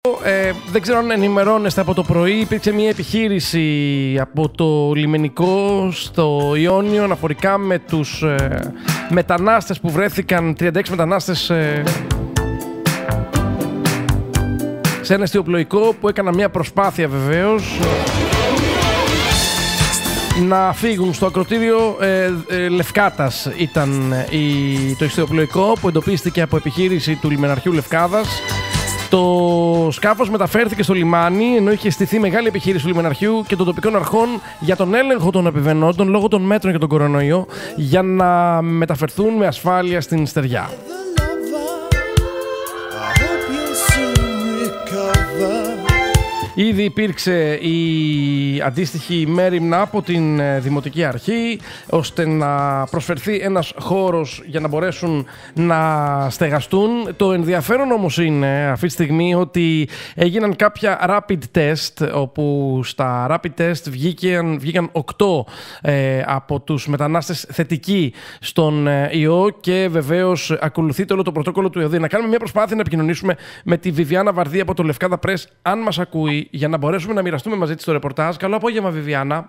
Δεν ξέρω αν ενημερώνεστε από το πρωί. Υπήρξε μια επιχείρηση από το λιμενικό στο Ιόνιο αναφορικά με τους μετανάστες που βρέθηκαν, 36 μετανάστες σε ένα εστιοπλοϊκό που έκαναν μια προσπάθεια βεβαίως να φύγουν. Στο ακροτήριο Λευκάτας ήταν το εστιοπλοϊκό που εντοπίστηκε από επιχείρηση του λιμεναρχείου Λευκάδας. Το σκάφος μεταφέρθηκε στο λιμάνι, ενώ είχε στηθεί μεγάλη επιχείρηση του λιμεναρχείου και των τοπικών αρχών για τον έλεγχο των επιβαινόντων λόγω των μέτρων για τον κορονοϊό, για να μεταφερθούν με ασφάλεια στην στεριά. Ήδη υπήρξε η αντίστοιχη μέριμνα από την Δημοτική Αρχή, ώστε να προσφερθεί ένας χώρος για να μπορέσουν να στεγαστούν. Το ενδιαφέρον όμως είναι αυτή τη στιγμή ότι έγιναν κάποια rapid test, όπου στα rapid test βγήκαν 8 από τους μετανάστες θετικοί στον ιό και βεβαίως ακολουθείται όλο το πρωτόκολλο του ΕΟΔΗ. Να κάνουμε μια προσπάθεια να επικοινωνήσουμε με τη Βιβιάννα Βαρδί από το Λευκάδα Press, αν μας ακούει, για να μπορέσουμε να μοιραστούμε μαζί της το ρεπορτάζ. Καλό απόγευμα, Βιβιάννα.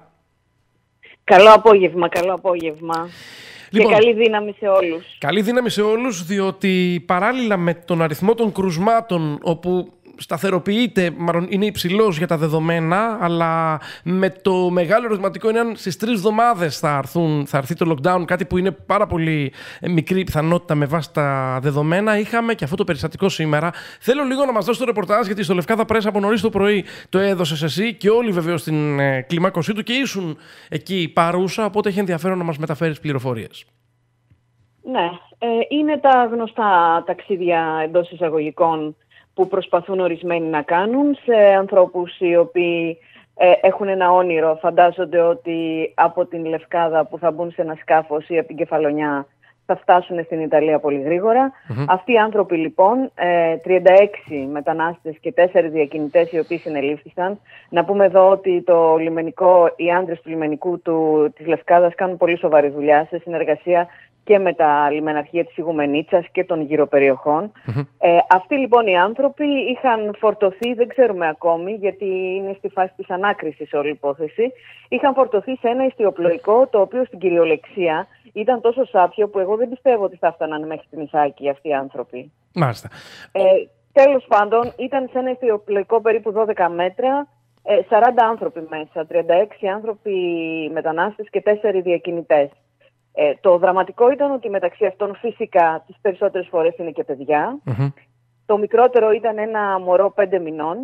Καλό απόγευμα, καλό απόγευμα. Λοιπόν, και καλή δύναμη σε όλους. Καλή δύναμη σε όλους, διότι παράλληλα με τον αριθμό των κρουσμάτων, όπου σταθεροποιείται, μάλλον είναι υψηλός για τα δεδομένα, αλλά με το μεγάλο ερωτηματικό είναι αν στις 3 εβδομάδες θα έρθει το lockdown, κάτι που είναι πάρα πολύ μικρή πιθανότητα με βάση τα δεδομένα. Είχαμε και αυτό το περιστατικό σήμερα. Θέλω λίγο να μας δώσει το ρεπορτάζ, γιατί στο Λευκάδα Press από νωρίς το πρωί το έδωσες εσύ και όλοι βεβαίως στην κλιμάκωσή του και ήσουν εκεί παρούσα, οπότε έχει ενδιαφέρον να μας μεταφέρεις πληροφορίες. Ναι, είναι τα γνωστά ταξίδια εντός εισαγωγικών που προσπαθούν ορισμένοι να κάνουν σε ανθρώπους οι οποίοι έχουν ένα όνειρο, φαντάζονται ότι από την Λευκάδα που θα μπουν σε ένα σκάφος ή από την Κεφαλονιά θα φτάσουν στην Ιταλία πολύ γρήγορα. Αυτοί οι άνθρωποι λοιπόν, 36 μετανάστες και 4 διακινητές οι οποίοι συνελήφθησαν. Να πούμε εδώ ότι οι άντρες του λιμενικού της Λευκάδας κάνουν πολύ σοβαρή δουλειά σε συνεργασία και με τα λιμεναρχεία της Ιγουμενίτσας και των γύρω περιοχών. Αυτοί λοιπόν οι άνθρωποι είχαν φορτωθεί, δεν ξέρουμε ακόμη, γιατί είναι στη φάση της ανάκρισης όλη η υπόθεση, είχαν φορτωθεί σε ένα εστιοπλοϊκό, το οποίο στην κυριολεξία ήταν τόσο σάπιο που εγώ δεν πιστεύω ότι θα φτάναν μέχρι την Ιθάκη αυτοί οι άνθρωποι. Μάλιστα. Τέλος πάντων, ήταν σε ένα εστιοπλοϊκό περίπου 12 μέτρα, 40 άνθρωποι μέσα, 36 άνθρωποι μετανάστες και 4 διακινητές. Το δραματικό ήταν ότι μεταξύ αυτών φυσικά τις περισσότερες φορές είναι και παιδιά. Το μικρότερο ήταν ένα μωρό 5 μηνών.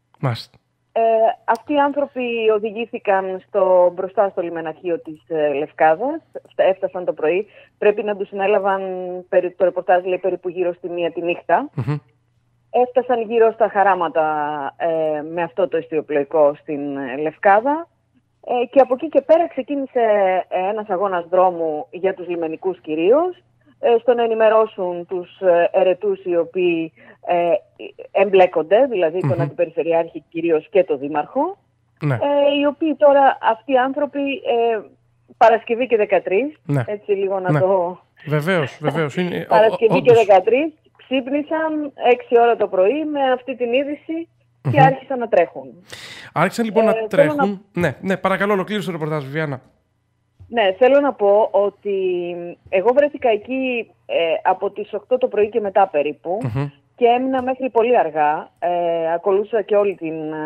Αυτοί οι άνθρωποι οδηγήθηκαν μπροστά στο λιμεναρχείο της Λευκάδας. Έφτασαν το πρωί. Πρέπει να τους συνέλαβαν, το ρεπορτάζ λέει, περίπου γύρω στη 1 τη νύχτα. Έφτασαν γύρω στα χαράματα με αυτό το εστιοπλοϊκό στην Λευκάδα. Και από εκεί και πέρα ξεκίνησε ένας αγώνας δρόμου για τους λιμενικούς κυρίως, στο να ενημερώσουν τους ερετούς οι οποίοι εμπλέκονται, δηλαδή τον Αντιπεριφερειάρχη κυρίως και τον Δήμαρχο, οι οποίοι τώρα αυτοί οι άνθρωποι Παρασκευή και 13, έτσι λίγο να το... Βεβαίως. Παρασκευή και 13 ξύπνησαν 6 ώρα το πρωί με αυτή την είδηση και άρχισαν να τρέχουν. Άρχισαν λοιπόν να τρέχουν. Ναι, παρακαλώ, ολοκλήρωσε το ρεπορτάζ, Βιβιάννα. Ναι, θέλω να πω ότι εγώ βρέθηκα εκεί από τις 8 το πρωί και μετά περίπου και έμεινα μέχρι πολύ αργά. Ακολούθησα και όλη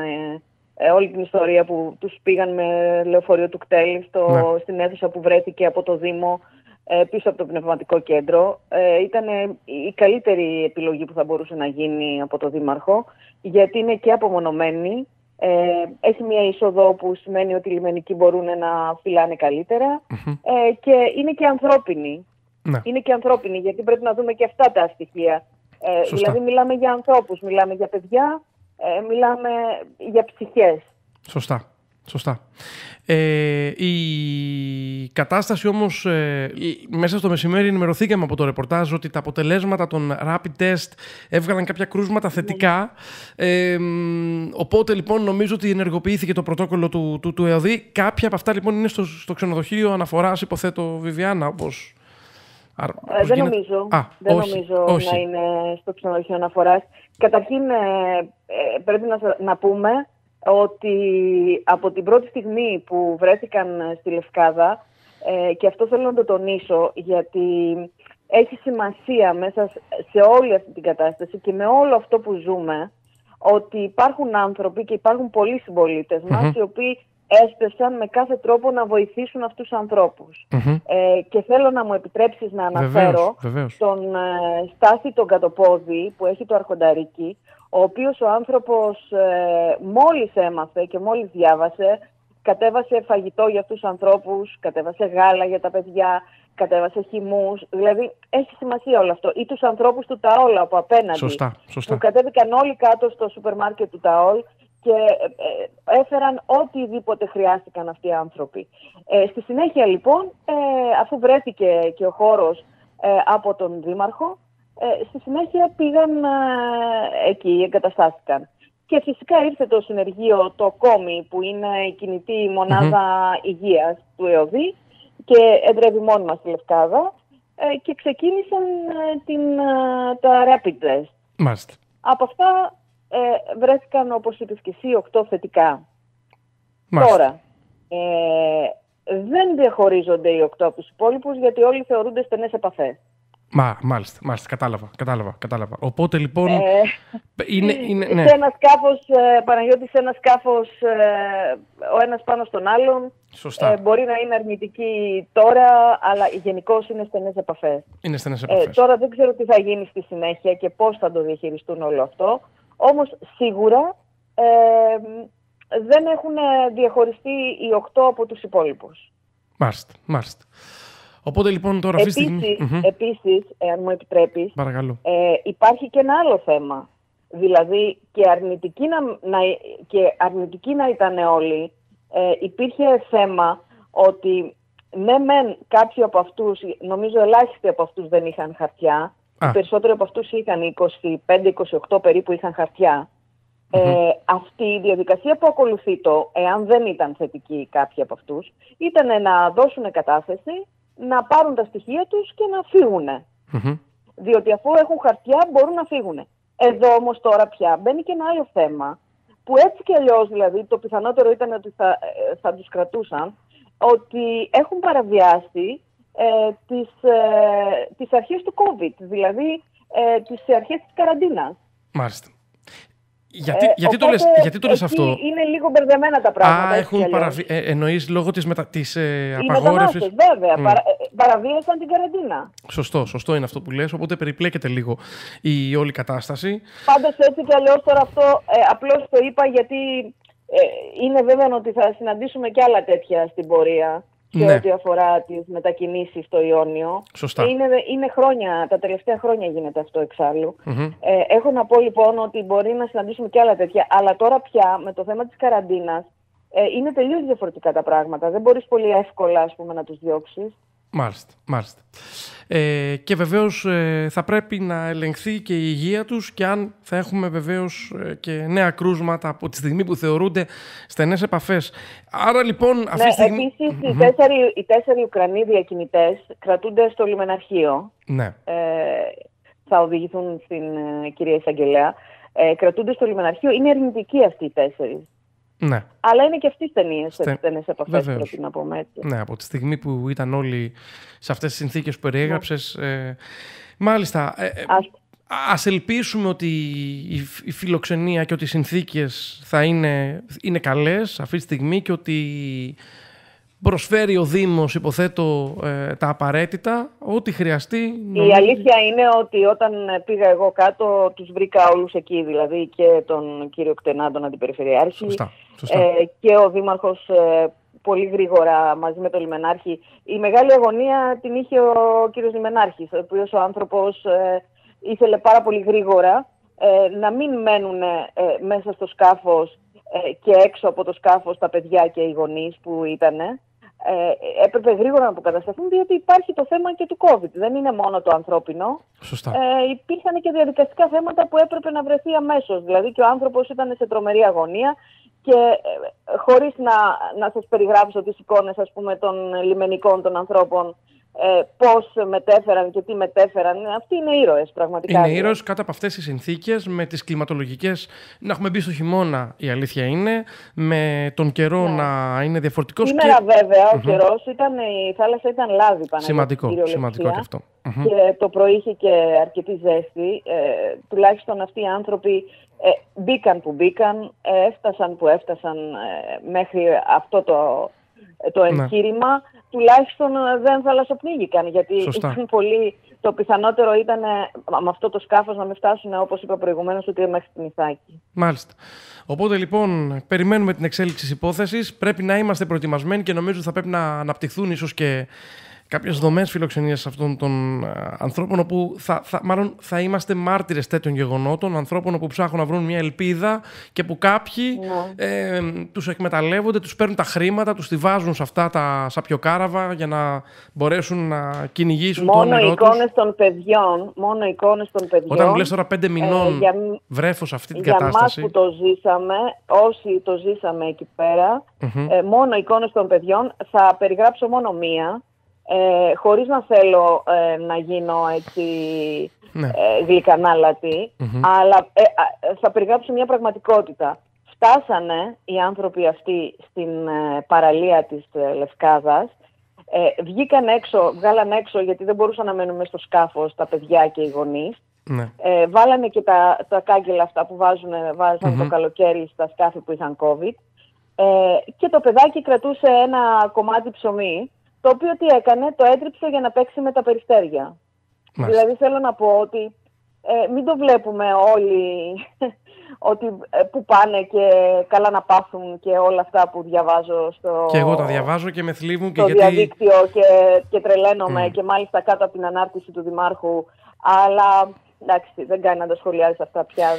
την ιστορία που τους πήγαν με λεωφορείο του κτέλ στην αίθουσα που βρέθηκε από το Δήμο πίσω από το πνευματικό κέντρο. Ήταν η καλύτερη επιλογή που θα μπορούσε να γίνει από το Δήμαρχο, γιατί είναι και απομονωμένη. Έχει μια είσοδο που σημαίνει ότι οι λιμενικοί μπορούν να φυλάνε καλύτερα και είναι και ανθρώπινοι. Είναι και ανθρώπινοι, γιατί πρέπει να δούμε και αυτά τα στοιχεία. Δηλαδή μιλάμε για ανθρώπους, μιλάμε για παιδιά, μιλάμε για ψυχές. Σωστά. Η κατάσταση όμως, μέσα στο μεσημέρι ενημερωθήκαμε από το ρεπορτάζ ότι τα αποτελέσματα των rapid test έβγαλαν κάποια κρούσματα θετικά. Οπότε λοιπόν νομίζω ότι ενεργοποιήθηκε το πρωτόκολλο του ΕΟΔΗ. Κάποια από αυτά λοιπόν είναι στο ξενοδοχείο αναφοράς, υποθέτω, Βιβιάννα, όπως Δεν νομίζω, όχι. Να είναι στο ξενοδοχείο αναφοράς. Καταρχήν πρέπει να πούμε ότι από την πρώτη στιγμή που βρέθηκαν στη Λευκάδα, και αυτό θέλω να το τονίσω, γιατί έχει σημασία μέσα σε όλη αυτή την κατάσταση και με όλο αυτό που ζούμε, ότι υπάρχουν άνθρωποι και υπάρχουν πολλοί συμπολίτες μας οι οποίοι έσπευσαν με κάθε τρόπο να βοηθήσουν αυτούς τους ανθρώπους. Και θέλω να μου επιτρέψεις να αναφέρω τον Στάθη τον Κατοπόδη, που έχει το αρχονταρίκι, ο οποίος ο άνθρωπος μόλις έμαθε και μόλις διάβασε, κατέβασε φαγητό για αυτούς τους ανθρώπους, κατέβασε γάλα για τα παιδιά, κατέβασε χυμούς. Δηλαδή έχει σημασία όλο αυτό. Ή τους ανθρώπους του ΤΑΟΛ από απέναντι, που κατέβηκαν όλοι κάτω στο σούπερ μάρκετ του ΤΑΟΛ και έφεραν οτιδήποτε χρειάστηκαν αυτοί οι άνθρωποι. Στη συνέχεια λοιπόν, αφού βρέθηκε και ο χώρος από τον Δήμαρχο, στη συνέχεια πήγαν εκεί, εγκαταστάθηκαν. Και φυσικά ήρθε το συνεργείο, το ΚΟΜΗ, που είναι η κινητή μονάδα υγείας του ΕΟΔΗ, και εδρεύει μόνιμα στη Λευκάδα, και ξεκίνησαν τα rapid test. Μάλιστα. Από αυτά βρέθηκαν, όπως είπες και εσύ, 8 θετικά. Μάλιστα. Τώρα, δεν διαχωρίζονται οι 8 από τους υπόλοιπους, γιατί όλοι θεωρούνται στενές επαφές. Μάλιστα, κατάλαβα. Οπότε λοιπόν ναι. Σε ένα σκάφος, Παναγιώτη, σε ένα σκάφος ο ένας πάνω στον άλλον. Σωστά. Μπορεί να είναι αρνητική τώρα, αλλά γενικώς είναι στενές επαφές. Τώρα δεν ξέρω τι θα γίνει στη συνέχεια και πώς θα το διαχειριστούν όλο αυτό. Όμως σίγουρα δεν έχουν διαχωριστεί οι 8 από τους υπόλοιπους. Μάλιστα. Οπότε λοιπόν τώρα αυτή τη στιγμή... Επίσης, αν μου επιτρέπεις, υπάρχει και ένα άλλο θέμα. Δηλαδή και αρνητικοί να ήταν όλοι, υπήρχε θέμα ότι ναι μεν κάποιοι από αυτούς, νομίζω ελάχιστοι από αυτούς δεν είχαν χαρτιά, οι περισσότεροι από αυτούς είχαν 25-28 περίπου είχαν χαρτιά. Αυτή η διαδικασία που ακολουθεί εάν δεν ήταν θετικοί κάποιοι από αυτούς, ήταν να δώσουν κατάθεση, να πάρουν τα στοιχεία τους και να φύγουν. Διότι αφού έχουν χαρτιά μπορούν να φύγουν. Εδώ όμως τώρα πια μπαίνει και ένα άλλο θέμα, που έτσι και αλλιώς δηλαδή το πιθανότερο ήταν ότι θα τους κρατούσαν, ότι έχουν παραβιάσει τις αρχές του COVID, δηλαδή τις αρχές της καραντίνας. Μάλιστα. Γιατί το λες αυτό? Είναι λίγο μπερδεμένα τα πράγματα. Έχουν εννοείς λόγω της απαγόρευσης. Οι μετανάστες, βέβαια, παραβίασαν την καραντίνα. Σωστό είναι αυτό που λες, οπότε περιπλέκεται λίγο η όλη κατάσταση. Πάντως έτσι κι αλλιώς τώρα αυτό απλώς το είπα γιατί είναι βέβαιο ότι θα συναντήσουμε κι άλλα τέτοια στην πορεία. Και ό,τι αφορά τις μετακινήσεις στο Ιόνιο. Σωστά. Είναι χρόνια, τα τελευταία χρόνια γίνεται αυτό εξάλλου. Έχω να πω λοιπόν ότι μπορεί να συναντήσουμε και άλλα τέτοια, αλλά τώρα πια με το θέμα της καραντίνας είναι τελείως διαφορετικά τα πράγματα. Δεν μπορείς πολύ εύκολα, ας πούμε, να τους διώξεις. Μάλιστα. Και βεβαίως θα πρέπει να ελεγχθεί και η υγεία τους και αν θα έχουμε βεβαίως και νέα κρούσματα από τη στιγμή που θεωρούνται στενές επαφές. Άρα λοιπόν αυτή τη στιγμή... Επίσης οι 4 Ουκρανοί διακινητές κρατούνται στο λιμεναρχείο. Ναι. Θα οδηγηθούν στην κυρία Εισαγγελέα. Κρατούνται στο λιμεναρχείο. Είναι αρνητικοί αυτοί οι 4. Ναι. Αλλά είναι και αυτοί στενές επαφές, πρέπει να πούμε έτσι. Ναι, από τη στιγμή που ήταν όλοι σε αυτές τις συνθήκες που περιέγραψες. Μάλιστα. Ας ελπίσουμε ότι η φιλοξενία και ότι οι συνθήκες θα είναι καλές αυτή τη στιγμή και ότι προσφέρει ο Δήμος, υποθέτω, τα απαραίτητα, ό,τι χρειαστεί. Η αλήθεια είναι ότι όταν πήγα εγώ κάτω, τους βρήκα όλους εκεί, δηλαδή και τον κύριο Κτενά, τον Αντιπεριφερειάρχη, σωστά. Και ο Δήμαρχος πολύ γρήγορα μαζί με τον Λιμενάρχη. Η μεγάλη αγωνία την είχε ο κύριος Λιμενάρχης, ο οποίος ο άνθρωπος ήθελε πάρα πολύ γρήγορα να μην μένουν μέσα στο σκάφος και έξω από το σκάφος τα παιδιά και οι γονείς που ήτανε. Έπρεπε γρήγορα να αποκατασταθούν, διότι υπάρχει το θέμα και του COVID. Δεν είναι μόνο το ανθρώπινο. Σωστά. Υπήρχαν και διαδικαστικά θέματα που έπρεπε να βρεθεί αμέσως. Δηλαδή και ο άνθρωπος ήταν σε τρομερή αγωνία και χωρίς να σας περιγράψω τις εικόνες, ας πούμε, των λιμενικών των ανθρώπων πώς μετέφεραν και τι μετέφεραν. Αυτοί είναι ήρωες πραγματικά. Είναι ήρωες κάτω από αυτές τις συνθήκες, με τις κλιματολογικές, να έχουμε μπει στο χειμώνα, η αλήθεια είναι, με τον καιρό να είναι διαφορετικός. Σήμερα βέβαια ο καιρός η θάλασσα ήταν λάδι πάνω. Σημαντικό και αυτό. Και το πρωί είχε και αρκετή ζέστη. Τουλάχιστον αυτοί οι άνθρωποι μπήκαν που μπήκαν, έφτασαν που έφτασαν μέχρι αυτό το εγχείρημα. Τουλάχιστον δεν θαλασσοπνίγηκαν, γιατί ήταν πολύ. Το πιθανότερο ήταν με αυτό το σκάφος να μην φτάσουν, όπως είπα προηγουμένως, ούτε μέχρι την Ιθάκη. Μάλιστα. Οπότε λοιπόν, περιμένουμε την εξέλιξη της υπόθεσης. Πρέπει να είμαστε προετοιμασμένοι και νομίζω θα πρέπει να αναπτυχθούν ίσως και κάποιες δομές φιλοξενίας αυτών των ανθρώπων, όπου μάλλον θα είμαστε μάρτυρες τέτοιων γεγονότων, ανθρώπων όπου ψάχνουν να βρουν μια ελπίδα και που κάποιοι τους εκμεταλλεύονται, τους παίρνουν τα χρήματα, τους τη βάζουν σε αυτά τα σαπιοκάραβα για να μπορέσουν να κυνηγήσουν το όνειρό τους. Μόνο εικόνες των παιδιών. Όταν μου λες τώρα 5 μηνών βρέφος αυτή την κατάσταση. Για εμάς που το ζήσαμε, όσοι το ζήσαμε εκεί πέρα, μόνο εικόνες των παιδιών, θα περιγράψω μόνο μία. Χωρίς να θέλω να γίνω έτσι γλυκανάλατη, αλλά θα περιγράψω μια πραγματικότητα. Φτάσανε οι άνθρωποι αυτοί στην παραλία της Λευκάδας, βγάλαν έξω γιατί δεν μπορούσαν να μένουν μέσα στο σκάφος τα παιδιά και οι γονείς. Βάλανε και τα κάγκελα αυτά που βάζαν το καλοκαίρι στα σκάφη που είχαν COVID, και το παιδάκι κρατούσε ένα κομμάτι ψωμί, το οποίο τι έκανε, το έτριψε για να παίξει με τα περιστέρια. Δηλαδή θέλω να πω ότι μην το βλέπουμε όλοι ότι που πάνε και καλά να πάθουν και όλα αυτά που διαβάζω και εγώ τα διαβάζω και με θλίβουν στο διαδίκτυο και τρελαίνομαι και μάλιστα κάτω από την ανάρτηση του Δημάρχου, αλλά εντάξει, δεν κάνει να τα σχολιάζει αυτά πια.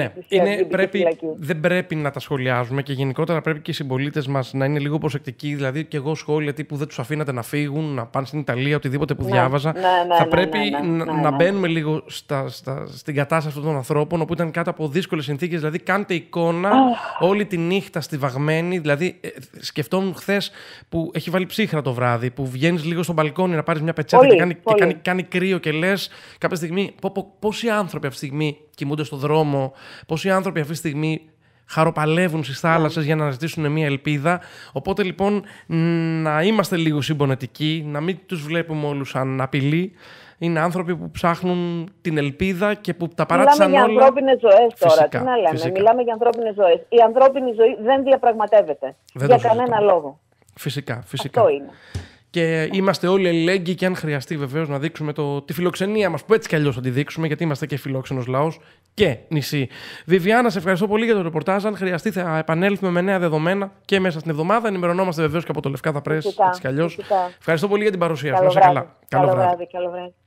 Δεν πρέπει να τα σχολιάζουμε και γενικότερα πρέπει και οι συμπολίτες μας να είναι λίγο προσεκτικοί. Δηλαδή, και εγώ σχόλια τύπου δεν τους αφήνατε να φύγουν, να πάνε στην Ιταλία, οτιδήποτε που διάβαζα. Θα πρέπει να μπαίνουμε λίγο στην κατάσταση αυτών των ανθρώπων, όπου ήταν κάτω από δύσκολες συνθήκες. Δηλαδή, κάντε εικόνα όλη τη νύχτα στιβαγμένη. Δηλαδή, σκεφτόμουν χθες που έχει βάλει ψύχρα το βράδυ, που βγαίνεις λίγο στο μπαλκόνι να πάρεις μια πετσέτα και κάνει κρύο και λες κάποια στιγμή. Πόσοι άνθρωποι αυτή τη στιγμή κοιμούνται στο δρόμο, πόσοι άνθρωποι αυτή τη στιγμή χαροπαλεύουν στις θάλασσες για να αναζητήσουν μια ελπίδα. Οπότε λοιπόν να είμαστε λίγο συμπονετικοί, να μην τους βλέπουμε όλους σαν απειλή. Είναι άνθρωποι που ψάχνουν την ελπίδα και που τα παράτησαν όλα. Μιλάμε για ανθρώπινες ζωές τώρα. Τι να λέμε, μιλάμε για ανθρώπινες ζωές. Η ανθρώπινη ζωή δεν διαπραγματεύεται για κανένα λόγο. Φυσικά. Αυτό είναι. Και είμαστε όλοι αλληλέγγυοι και αν χρειαστεί βεβαίως να δείξουμε τη φιλοξενία μας, που έτσι κι αλλιώς θα τη δείξουμε, γιατί είμαστε και φιλόξενος λαός και νησί. Βιβιάννα, σε ευχαριστώ πολύ για το ρεπορτάζ. Αν χρειαστεί, θα επανέλθουμε με νέα δεδομένα και μέσα στην εβδομάδα. Ενημερωνόμαστε βεβαίως και από το Λευκάδα Press, έτσι κι αλλιώς. Ευχαριστώ πολύ για την παρουσία σου. Καλό βράδυ.